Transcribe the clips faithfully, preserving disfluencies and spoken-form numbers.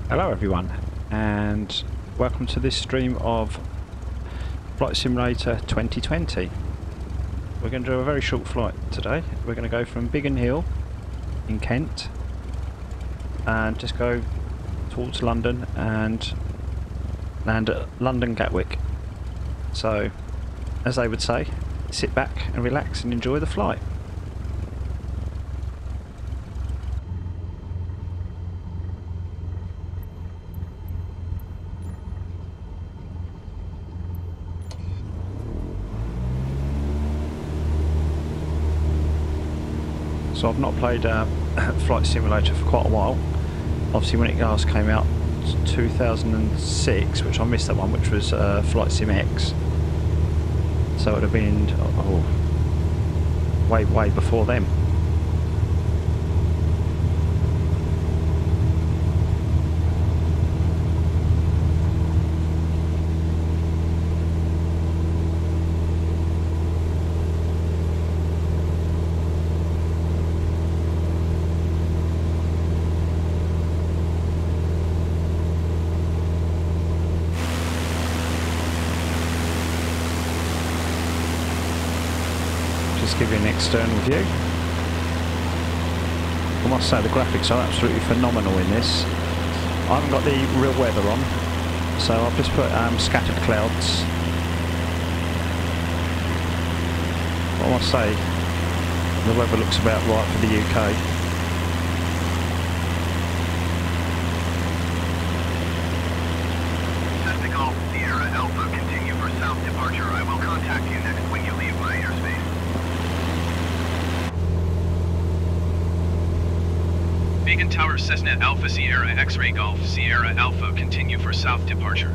Hello everyone, and welcome to this stream of Flight Simulator twenty twenty. We're going to do a very short flight today. We're going to go from Biggin Hill in Kent and just go towards London and land at London Gatwick. So, as they would say, sit back and relax and enjoy the flight. So I've not played uh, Flight Simulator for quite a while. Obviously when it last came out two thousand six, which I missed that one, which was uh, Flight Sim X. So it would have been oh, way, way before then. Give you an external view. I must say the graphics are absolutely phenomenal in this. I haven't got the real weather on, so I've just put um, scattered clouds. I must say the weather looks about right for the U K. Golf Sierra Alpha, continue for south departure. I will contact you next when you leave my airspace. Beacon Tower Cessna Alpha Sierra X-Ray Golf Sierra Alpha, continue for south departure.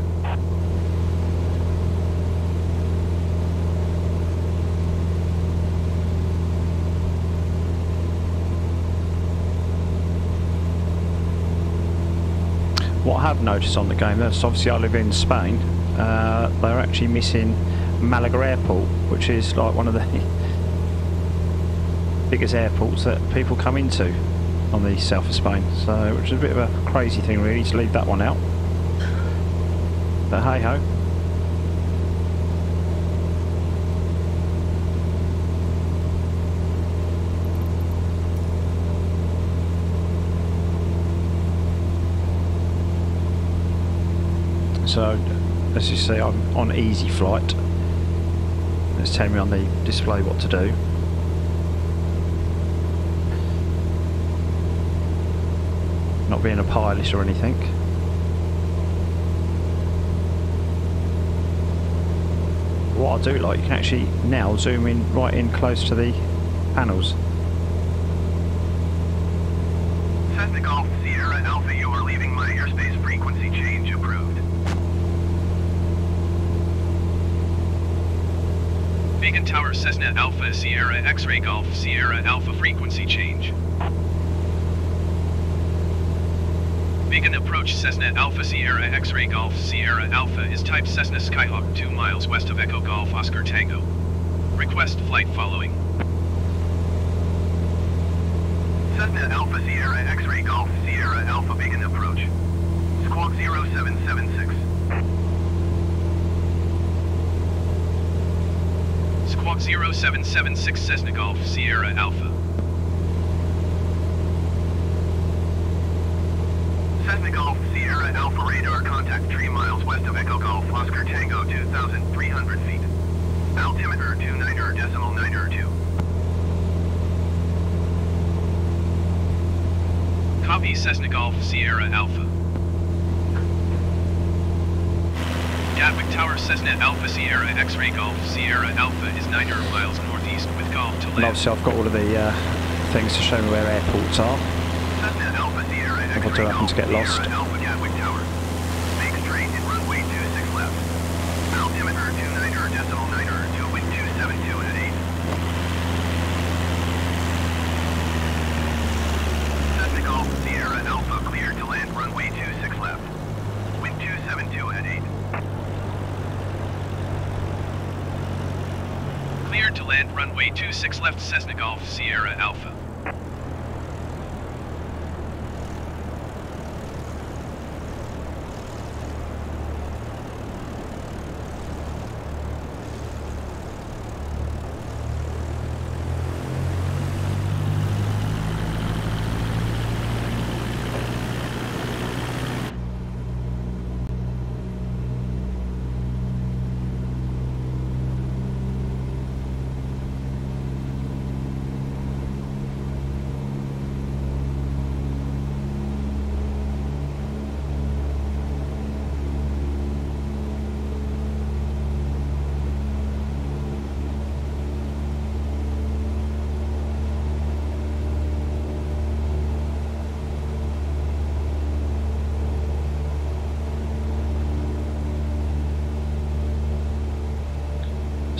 What I have noticed on the game, that's obviously I live in Spain, uh, they're actually missing Malaga Airport, which is like one of the biggest airports that people come into on the south of Spain, so which is a bit of a crazy thing really to leave that one out, but hey ho. So as you see, I'm on easy flight. It's telling me on the display what to do. Not being a pilot or anything. What I do like, you can actually now zoom in right in close to the panels. Cessna Golf Sierra Alpha, you are leaving my airspace. Frequency change approved. Beacon Tower Cessna Alpha Sierra X-Ray Golf Sierra Alpha, frequency change. Beacon approach Cessna Alpha Sierra X-Ray Golf Sierra Alpha is type Cessna Skyhawk, two miles west of Echo Golf Oscar Tango. Request flight following. Cessna Alpha Sierra X-Ray Golf Sierra Alpha, Beacon approach. Squawk zero seven seven six. Squawk zero seven seven six Cessna Golf Sierra Alpha. Cessna Golf Sierra Alpha, radar contact three miles west of Echo Golf Oscar Tango, two thousand three hundred feet. Altimeter two niner decimal niner two. Copy Cessna Golf Sierra Alpha. Gatwick Tower Cessna Alpha Sierra X-Ray Golf Sierra Alpha is niner miles northeast with Golf to land. And obviously I've got all of the uh, things to show me where airports are. Cessna Alpha Sierra If I do X-Ray happen Golf to get lost. Sierra Alpha, Gatwick Tower. Make straight and runway two six left. Altimeter two niner decimal niner two, wind two seven two at eight. Cessna Golf Sierra Alpha, cleared to land runway two six left. Wind two seven two at eight. Cleared to land runway two six left Cessna Golf Sierra Alpha.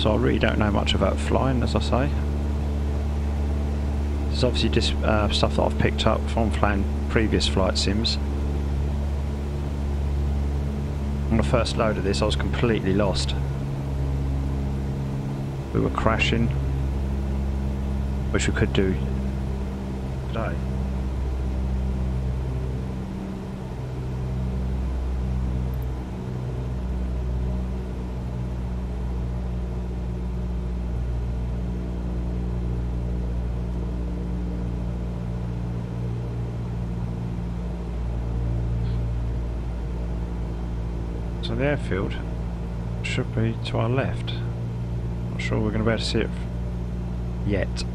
so I really don't know much about flying, as I say. This is obviously just uh, stuff that I've picked up from flying previous flight sims. On the first load of this I was completely lost. We were crashing, which we could do today. So the airfield should be to our left. Not sure we're going to be able to see it yet.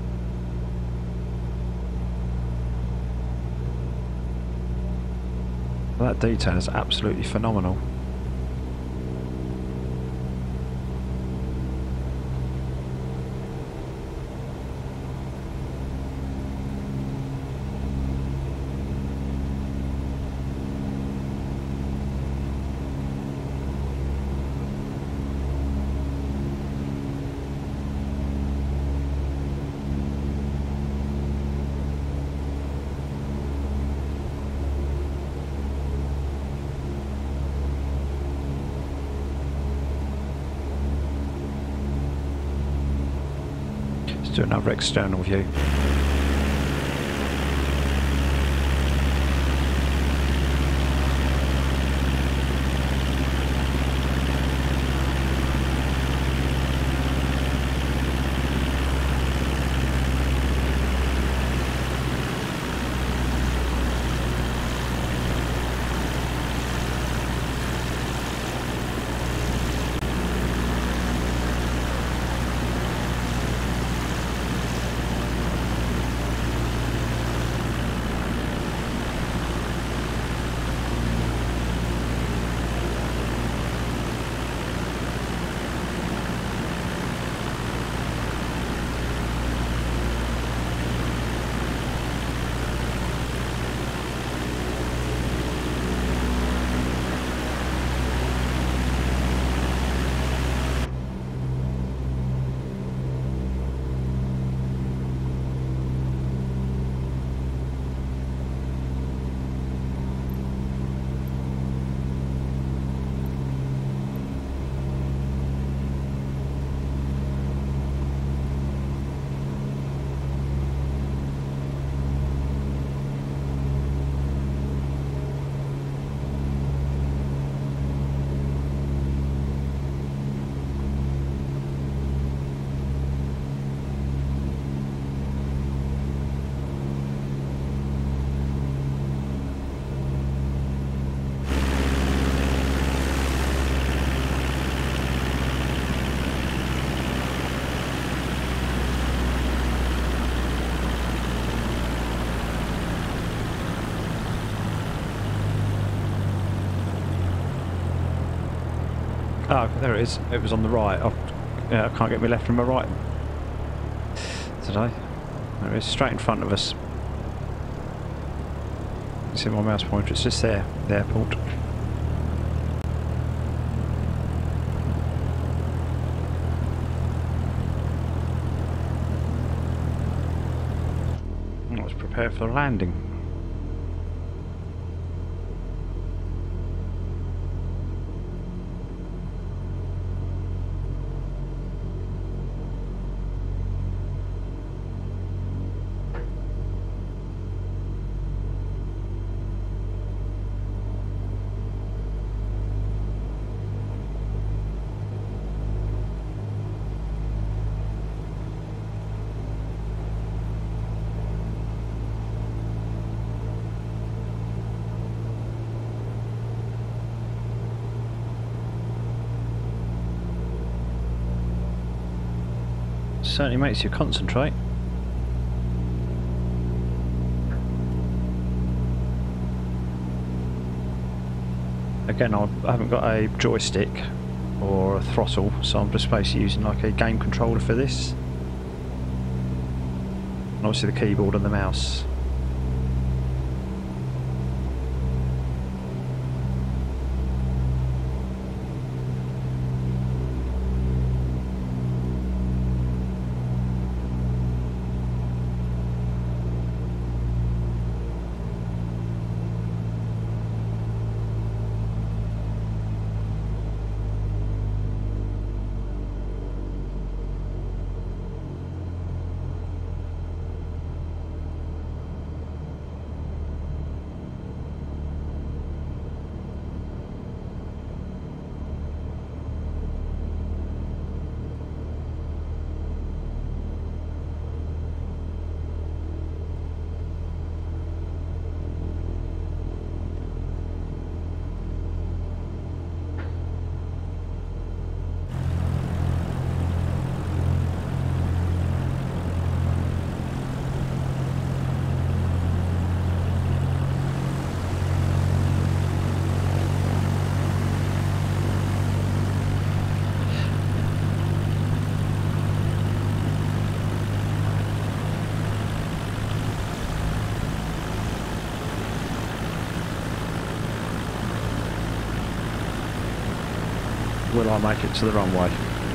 That detail is absolutely phenomenal. Let's do another external view. Oh, there it is. It was on the right. Oh, yeah, I can't get my left and my right today. There it is, straight in front of us. You see my mouse pointer? It's just there, the airport. Let's prepare for the landing. Certainly makes you concentrate. Again, I haven't got a joystick or a throttle, so I'm just basically using like a game controller for this. And obviously the keyboard and the mouse. will I make it to the runway?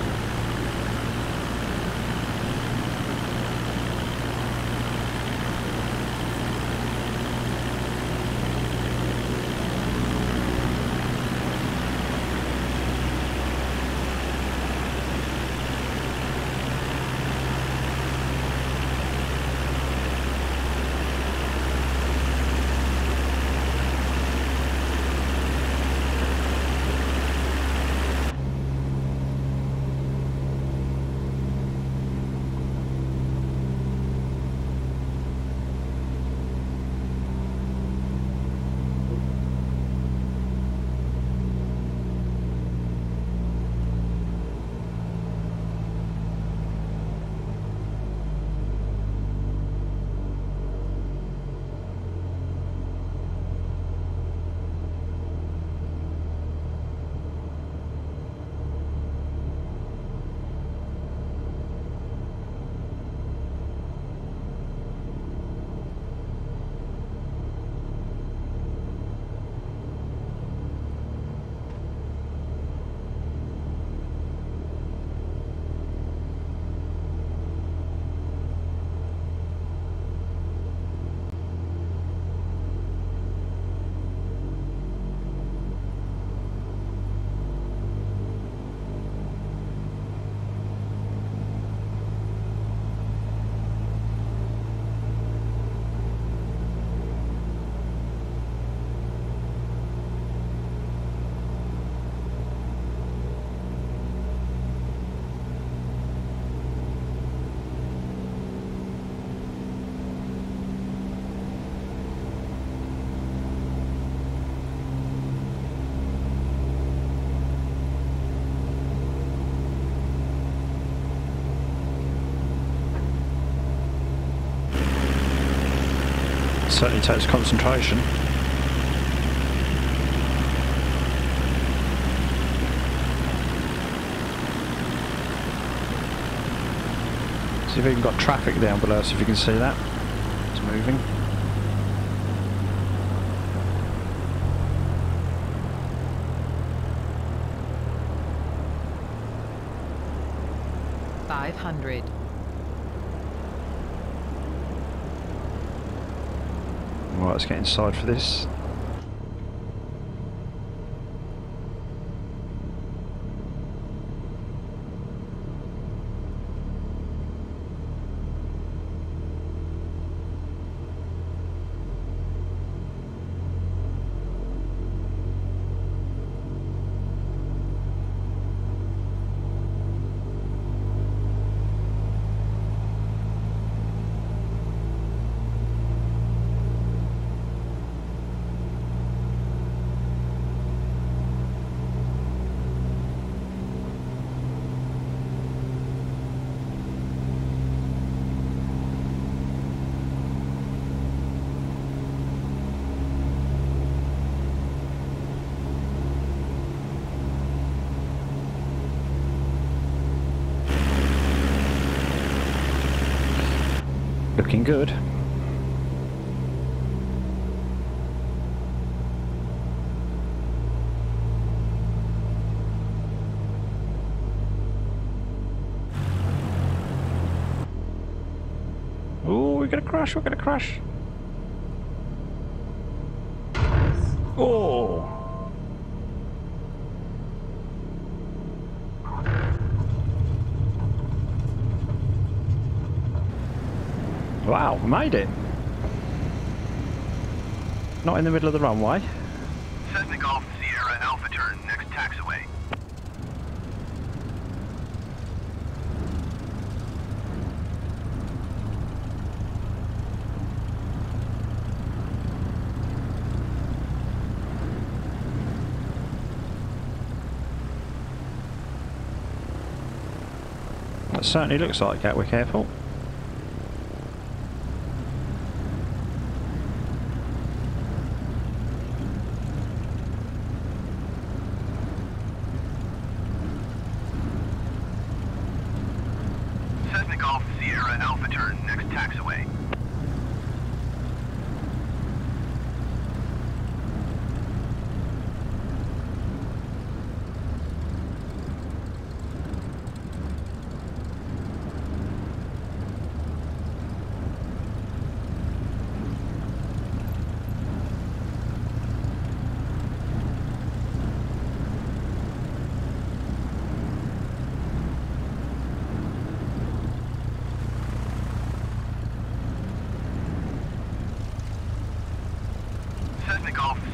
Certainly takes concentration. See if we even got traffic down below us, if you can see that. It's moving. five hundred. Right, let's get inside for this. Looking good. Oh, we're gonna crash, we're gonna crash. Oh! Wow, we made it. Not in the middle of the runway. Cessna Golf Sierra Alpha turn, next taxiway. That certainly looks like Gatwick Airport. Cessna Golf Sierra Alpha turn, next taxiway.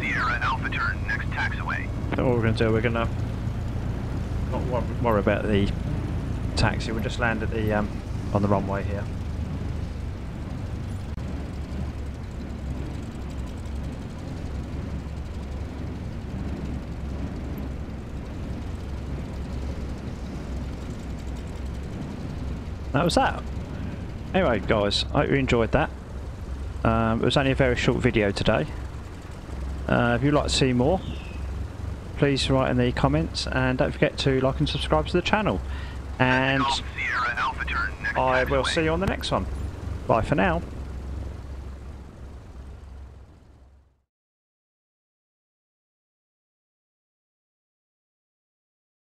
Sierra Alpha turn, next taxiway. So what we're going to do, we're going to not wor worry about the taxi, we'll just land at the um, on the runway here. That was that. Anyway guys, I hope you enjoyed that. Um, it was only a very short video today. Uh, if you'd like to see more, please write in the comments and don't forget to like and subscribe to the channel. And I will see you on the next one. Bye for now.